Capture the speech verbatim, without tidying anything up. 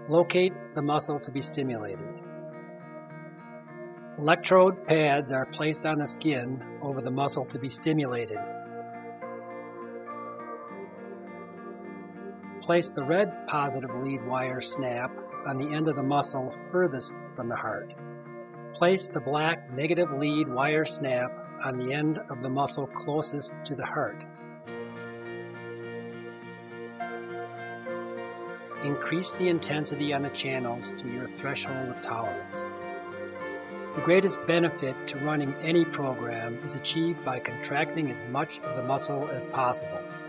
Locate the muscle to be stimulated. Electrode pads are placed on the skin over the muscle to be stimulated. Place the red positive lead wire snap on the end of the muscle furthest from the heart. Place the black negative lead wire snap on the end of the muscle closest to the heart. Increase the intensity on the channels to your threshold of tolerance. The greatest benefit to running any program is achieved by contracting as much of the muscle as possible.